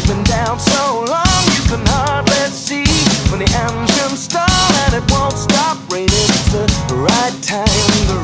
They've been down so long you can hardly see. When the engines stall and it won't stop raining, it's the right time, the